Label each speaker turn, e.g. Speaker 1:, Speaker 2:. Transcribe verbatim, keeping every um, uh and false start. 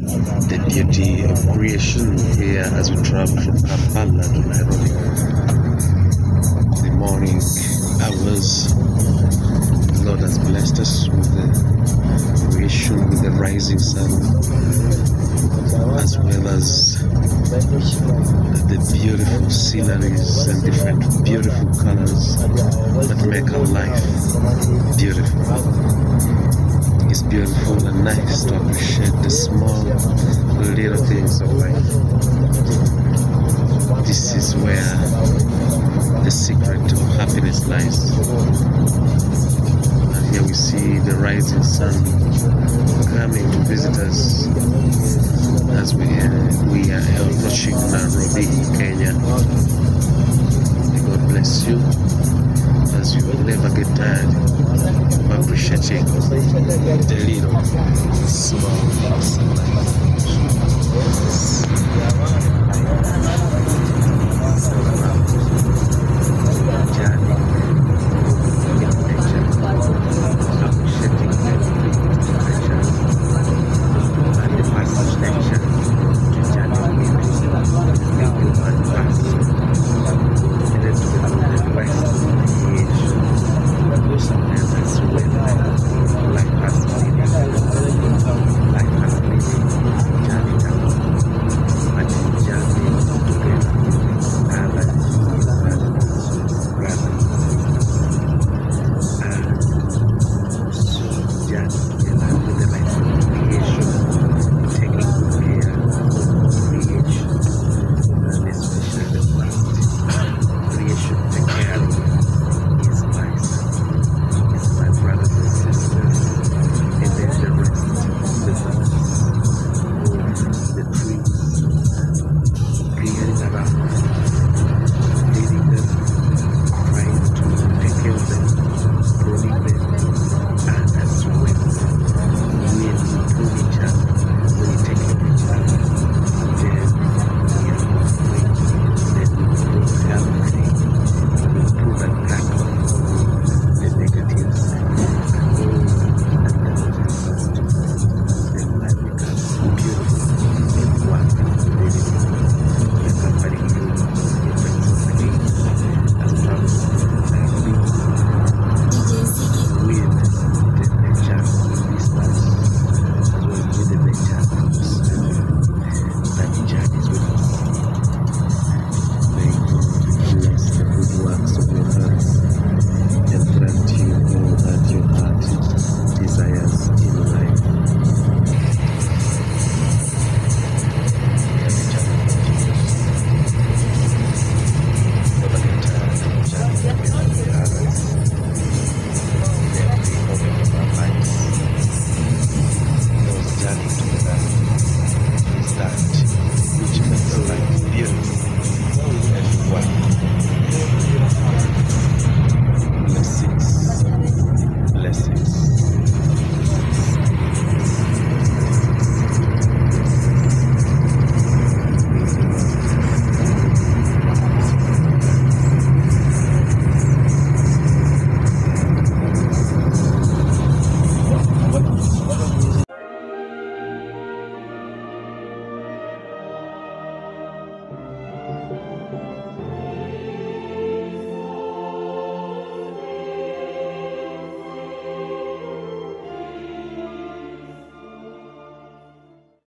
Speaker 1: the beauty of creation here as we travel from Kampala to Nairobi. The morning hours, the Lord has blessed us with the creation, with the rising sun, as well as the beautiful sceneries and different beautiful colors that make our life beautiful. It's beautiful and nice to appreciate the small little things of life. This is where the secret of happiness lies. And here we see the rising sun coming to visit us as we, uh, we are approaching Nairobi, Kenya. May God bless you as you will never get tired of appreciating the little small sunlight.